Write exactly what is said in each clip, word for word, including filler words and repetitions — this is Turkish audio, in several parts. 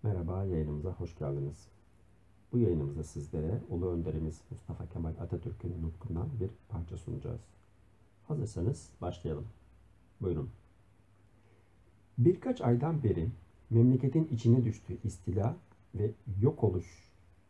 Merhaba, yayınımıza hoş geldiniz. Bu yayınımızda sizlere Ulu Önderimiz Mustafa Kemal Atatürk'ün nutkundan bir parça sunacağız. Hazırsanız başlayalım. Buyurun. Birkaç aydan beri memleketin içine düştüğü istila ve yok oluş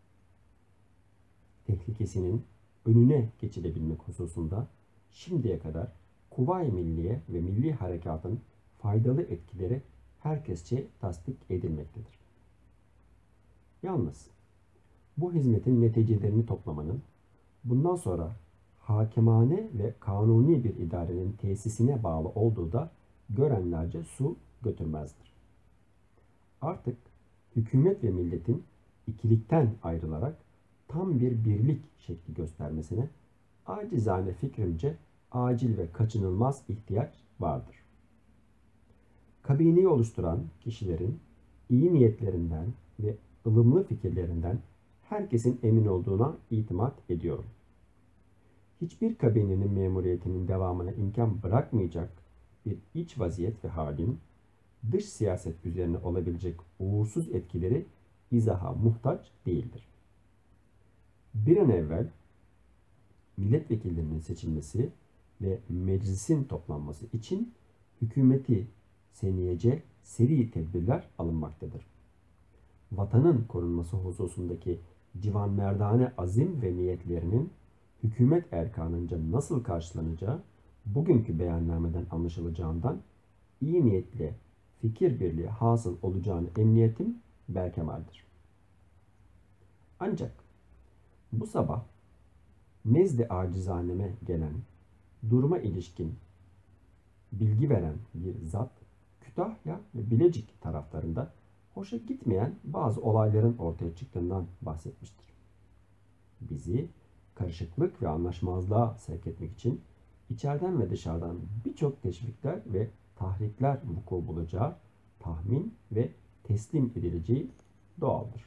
tehlikesinin önüne geçilebilmek hususunda şimdiye kadar Kuvayi Milliye ve Milli Harekatın faydalı etkileri herkesçe tasdik edilmektedir. Yalnız bu hizmetin neticelerini toplamanın bundan sonra hakimane ve kanuni bir idarenin tesisine bağlı olduğu da görenlerce su götürmezdir. Artık hükümet ve milletin ikilikten ayrılarak tam bir birlik şekli göstermesine acizane fikrimce acil ve kaçınılmaz ihtiyaç vardır. Kabineyi oluşturan kişilerin iyi niyetlerinden ve ılımlı fikirlerinden herkesin emin olduğuna itimat ediyorum. Hiçbir kabinenin memuriyetinin devamına imkan bırakmayacak bir iç vaziyet ve halin dış siyaset üzerine olabilecek uğursuz etkileri izaha muhtaç değildir. Bir an evvel milletvekillerinin seçilmesi ve meclisin toplanması için hükümeti seniyece seri tedbirler alınmaktadır. Vatanın korunması hususundaki civanmerdane azim ve niyetlerinin hükümet erkanınca nasıl karşılanacağı bugünkü beyannameden anlaşılacağından iyi niyetle fikir birliği hasıl olacağını emniyetim berkemaldir. Ancak bu sabah nezd-i acizaneme gelen duruma ilişkin bilgi veren bir zat Kütahya ve Bilecik taraflarında hoşa gitmeyen bazı olayların ortaya çıktığından bahsetmiştir. Bizi karışıklık ve anlaşmazlığa sevk etmek için içeriden ve dışarıdan birçok teşvikler ve tahrikler vuku bulacağı tahmin ve teslim edileceği doğaldır.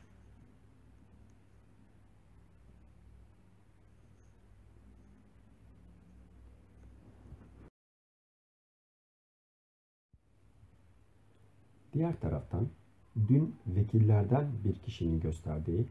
Diğer taraftan dün vekillerden bir kişinin gösterdiği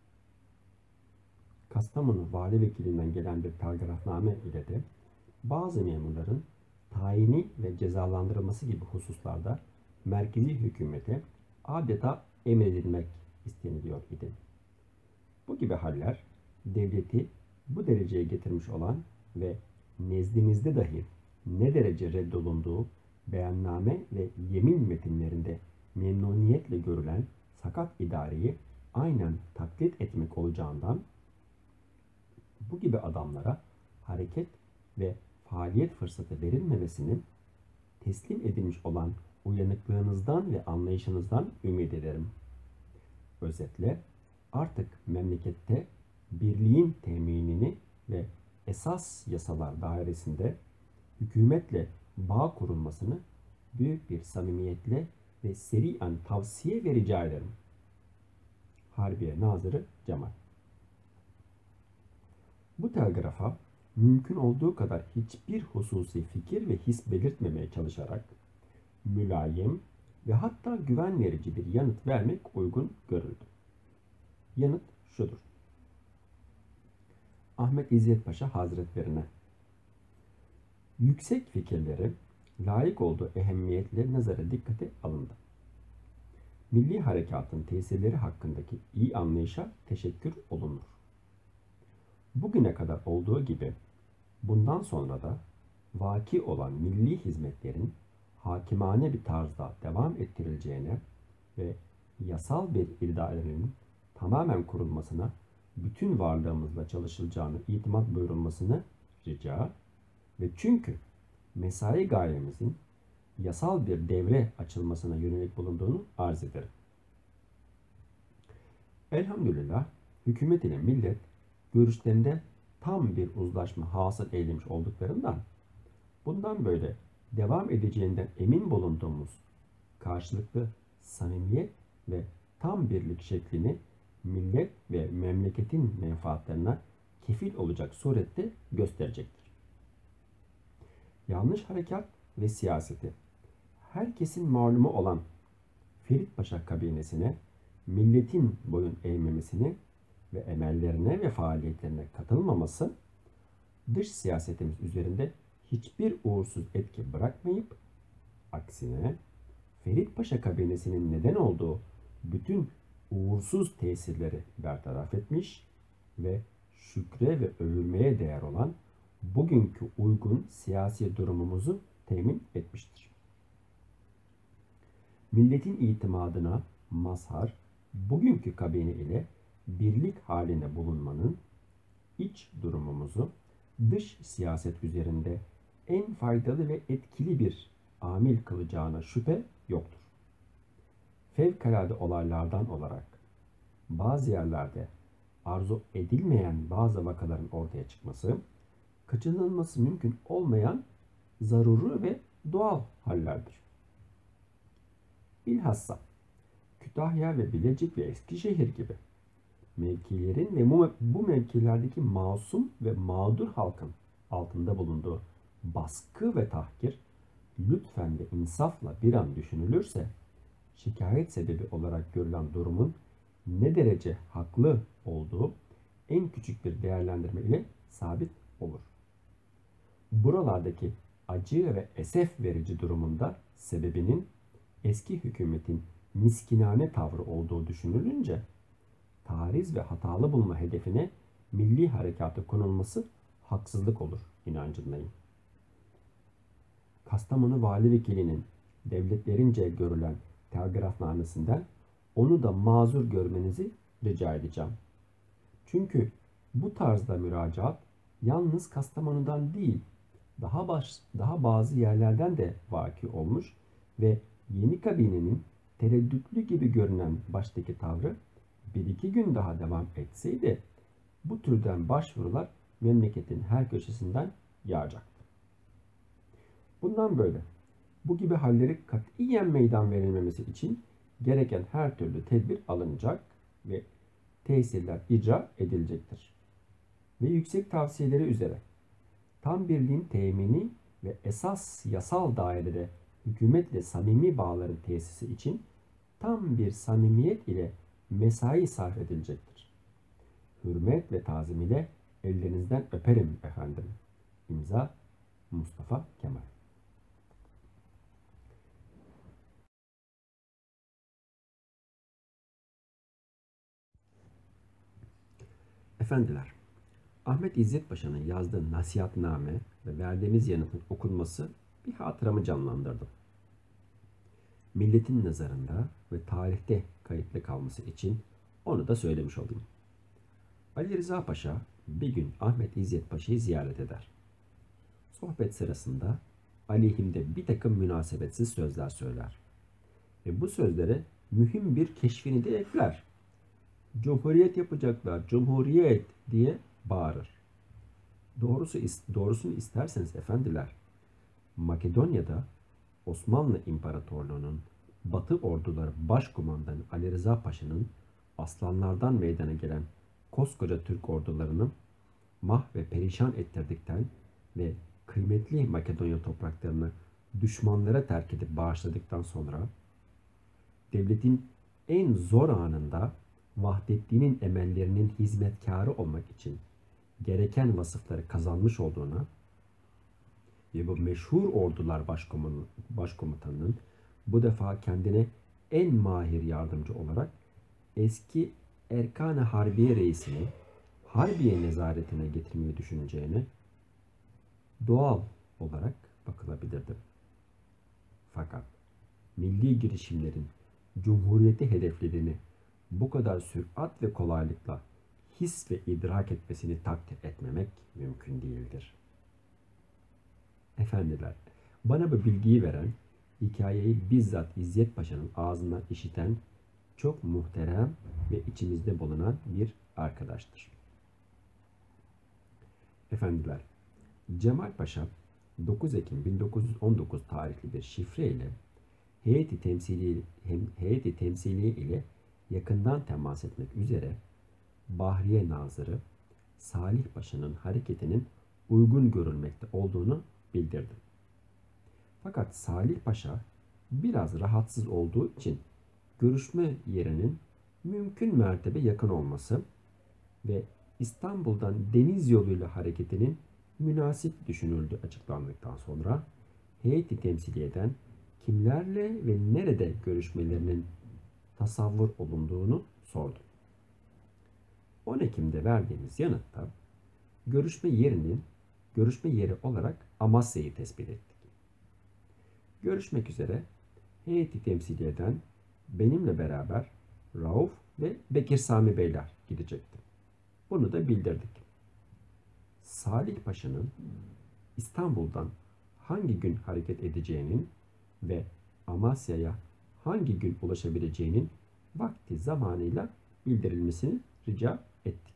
Kastamonu Vali Vekilinden gelen bir telgrafname ile de bazı memurların tayini ve cezalandırılması gibi hususlarda merkezi hükümete adeta emredilmek isteniliyor idi. Bu gibi haller devleti bu dereceye getirmiş olan ve nezdimizde dahi ne derece reddolunduğu beyanname ve yemin metinlerinde memnuniyetle görülen sakat idareyi aynen taklit etmek olacağından bu gibi adamlara hareket ve faaliyet fırsatı verilmemesinin teslim edilmiş olan uyanıklığınızdan ve anlayışınızdan ümit ederim. Özetle artık memlekette birliğin teminini ve esas yasalar dairesinde hükümetle bağ kurulmasını büyük bir samimiyetle ve seriyen tavsiye ve rica ederim. Harbiye Nazırı Cemal. Bu telgrafa mümkün olduğu kadar hiçbir hususi fikir ve his belirtmemeye çalışarak mülayim ve hatta güven verici bir yanıt vermek uygun görüldü. Yanıt şudur. Ahmet İzzet Paşa Hazretlerine yüksek fikirleri layık olduğu ehemmiyetle nazara dikkate alındı. Milli harekatın tesirleri hakkındaki iyi anlayışa teşekkür olunur. Bugüne kadar olduğu gibi bundan sonra da vaki olan milli hizmetlerin hakimane bir tarzda devam ettirileceğine ve yasal bir idarenin tamamen kurulmasına bütün varlığımızla çalışılacağını itimat buyurulmasını rica ve çünkü mesai gayemizin yasal bir devre açılmasına yönelik bulunduğunu arz ederim. Elhamdülillah hükümet ile millet görüşlerinde tam bir uzlaşma hasıl eylemiş olduklarından bundan böyle devam edeceğinden emin bulunduğumuz karşılıklı samimiyet ve tam birlik şeklini millet ve memleketin menfaatlerine kefil olacak surette gösterecektir. Yanlış harekat ve siyaseti herkesin malumu olan Ferit Paşa kabinesine milletin boyun eğmemesini ve emellerine ve faaliyetlerine katılmaması, dış siyasetimiz üzerinde hiçbir uğursuz etki bırakmayıp, aksine Ferit Paşa kabinesinin neden olduğu bütün uğursuz tesirleri bertaraf etmiş ve şükre ve övülmeye değer olan bugünkü uygun siyasi durumumuzu temin etmiştir. Milletin itimadına mazhar, bugünkü kabine ile birlik halinde bulunmanın iç durumumuzu dış siyaset üzerinde en faydalı ve etkili bir amil kılacağına şüphe yoktur. Fevkalade olaylardan olarak bazı yerlerde arzu edilmeyen bazı vakaların ortaya çıkması, kaçınılması mümkün olmayan zaruri ve doğal hallerdir. Bilhassa Kütahya ve Bilecik ve Eskişehir gibi mevkilerin ve bu mevkilerdeki masum ve mağdur halkın altında bulunduğu baskı ve tahkir lütfen ve insafla bir an düşünülürse şikayet sebebi olarak görülen durumun ne derece haklı olduğu en küçük bir değerlendirme ile sabit olur. Buralardaki acı ve esef verici durumunda sebebinin eski hükümetin miskinane tavrı olduğu düşünülünce tariz ve hatalı bulma hedefine milli harekatı konulması haksızlık olur inancındayım. Kastamonu Vali Vekili'nin devletlerince görülen telgrafnamesinden onu da mazur görmenizi rica edeceğim. Çünkü bu tarzda müracaat yalnız Kastamonu'dan değil, daha baş, daha bazı yerlerden de vaki olmuş ve yeni kabinenin tereddütlü gibi görünen baştaki tavrı bir iki gün daha devam etseydi bu türden başvurular memleketin her köşesinden yağacaktı. Bundan böyle bu gibi halleri katiyen meydan verilmemesi için gereken her türlü tedbir alınacak ve tesirler icra edilecektir. Ve yüksek tavsiyeleri üzere tam birliğin temini ve esas yasal dairede hükümetle samimi bağların tesisi için tam bir samimiyet ile mesai sarf edilecektir. Hürmet ve tazim ile ellerinizden öperim efendim. İmza Mustafa Kemal. Efendiler, Ahmet İzzet Paşa'nın yazdığı nasihatname ve verdiğimiz yanıtın okunması bir hatıramı canlandırdı. Milletin nazarında ve tarihte kayıtlı kalması için onu da söylemiş olayım. Ali Rıza Paşa bir gün Ahmet İzzet Paşa'yı ziyaret eder. Sohbet sırasında aleyhimde bir takım münasebetsiz sözler söyler. Ve bu sözlere mühim bir keşfini de ekler. Cumhuriyet yapacaklar, cumhuriyet diye bağırır. Doğrusu, doğrusunu isterseniz efendiler, Makedonya'da Osmanlı İmparatorluğu'nun Batı orduları başkumandanı Ali Rıza Paşa'nın aslanlardan meydana gelen koskoca Türk ordularını mah ve perişan ettirdikten ve kıymetli Makedonya topraklarını düşmanlara terk edip bağışladıktan sonra devletin en zor anında Vahdettin'in emellerinin hizmetkarı olmak için gereken vasıfları kazanmış olduğuna ve bu meşhur ordular başkomutanının bu defa kendine en mahir yardımcı olarak eski Erkan-ı Harbiye reisini Harbiye nezaretine getirmeyi düşüneceğine doğal olarak bakılabilirdi. Fakat milli girişimlerin cumhuriyeti hedeflediğini bu kadar sürat ve kolaylıkla his ve idrak etmesini takdir etmemek mümkün değildir. Efendiler, bana bu bilgiyi veren, hikayeyi bizzat İzzet Paşa'nın ağzından işiten çok muhterem ve içimizde bulunan bir arkadaştır. Efendiler, Cemal Paşa dokuz Ekim bin dokuz yüz on dokuz tarihli bir şifre ile heyeti temsili heyeti temsiliye ile yakından temas etmek üzere Bahriye Nazırı Salih Paşa'nın hareketinin uygun görülmekte olduğunu bildirdi. Fakat Salih Paşa biraz rahatsız olduğu için görüşme yerinin mümkün mertebe yakın olması ve İstanbul'dan deniz yoluyla hareketinin münasip düşünüldüğü açıklandıktan sonra heyeti temsiliyeden kimlerle ve nerede görüşmelerinin tasavvur olunduğunu sordu. on Ekim'de verdiğimiz yanıtta görüşme yerinin görüşme yeri olarak Amasya'yı tespit ettik. Görüşmek üzere heyeti temsiliyeden benimle beraber Rauf ve Bekir Sami Beyler gidecekti. Bunu da bildirdik. Salih Paşa'nın İstanbul'dan hangi gün hareket edeceğinin ve Amasya'ya hangi gün ulaşabileceğinin vakti zamanıyla bildirilmesini rica ettik.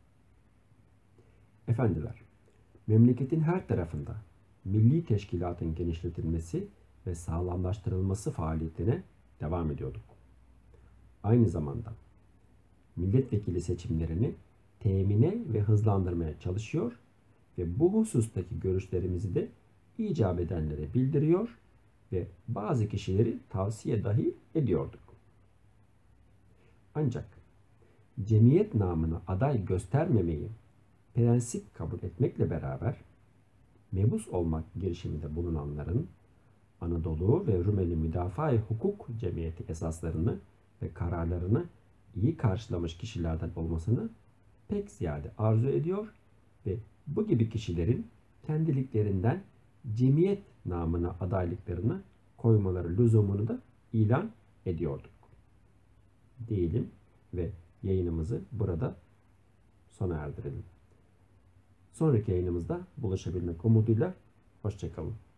Efendiler, memleketin her tarafında milli teşkilatın genişletilmesi ve sağlamlaştırılması faaliyetine devam ediyorduk. Aynı zamanda milletvekili seçimlerini temine ve hızlandırmaya çalışıyor ve bu husustaki görüşlerimizi de icap edenlere bildiriyor ve bazı kişileri tavsiye dahi ediyorduk. Ancak cemiyet namına aday göstermemeyi prensip kabul etmekle beraber mebus olmak girişiminde bulunanların Anadolu ve Rumeli Müdafaa-i Hukuk Cemiyeti esaslarını ve kararlarını iyi karşılamış kişilerden olmasını pek ziyade arzu ediyor ve bu gibi kişilerin kendiliklerinden cemiyet namına adaylıklarını koymaları lüzumunu da ilan ediyorduk. Diyelim ve yayınımızı burada sona erdirelim. Sonraki yayınımızda buluşabilmek umuduyla hoşça kalın.